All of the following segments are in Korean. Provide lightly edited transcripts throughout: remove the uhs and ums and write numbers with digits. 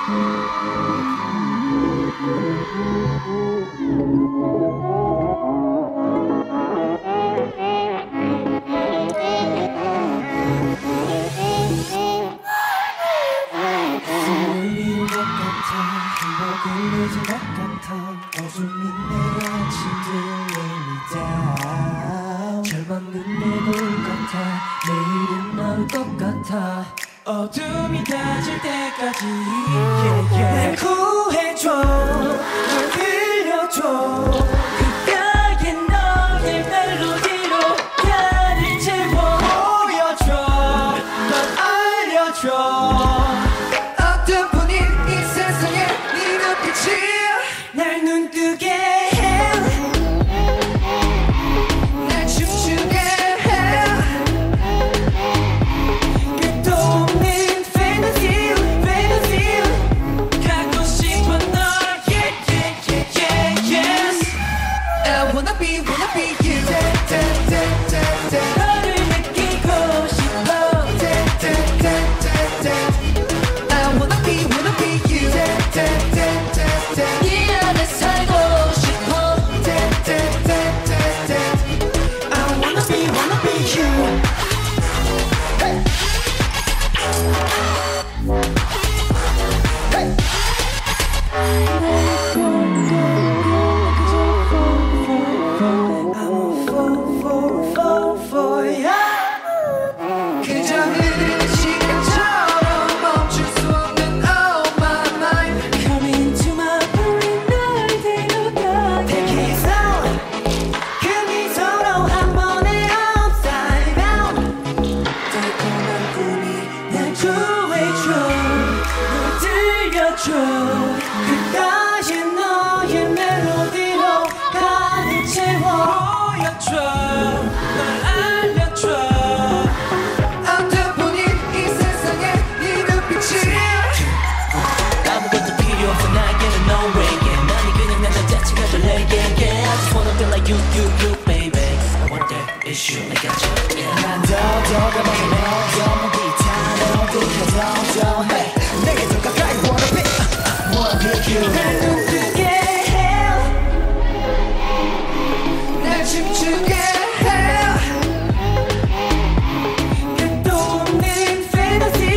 늦은 것 같아 어둠이 내려진 들립니다 절망은 내볼 같아 내일은 나올 것 같아 어둠이 다질 때까지 날 구해줘 날 들려줘 그가의 너의 멜로디로 나를 채워 보여줘 널 알려줘 날 눈뜨게 해 날 춤추게 해 끝도 없는 fantasy 갖고 싶어 널 yeah yeah yeah yeah yes I wanna be you 너를 느끼고 싶어 I wanna be you 그까지 너의 멜로디로 가득 채워 보여줘 널 알려줘 어두운이 이 세상에 이 눈빛이 아무것도 필요 없어 나에게는 no way yeah. 난이 그냥 나 자체가 될래 yeah, yeah. I just wanna feel like you baby I want that issue I got you yeah. 난 더 가만히 더 비타는 어디가 더 hey. 내게 더 가까이 wanna be 날 눈뜨게 해 날 춤추게 해 끝도 없는 fantasy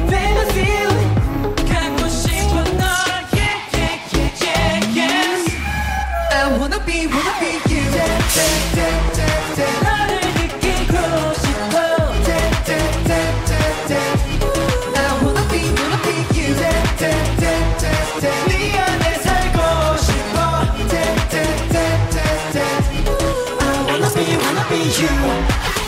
갖고 싶어 널 yeah yeah yeah yeah yes I wanna be you 너를 느끼고 싶어 I wanna be you 네 안에 살고 싶어 I wanna be you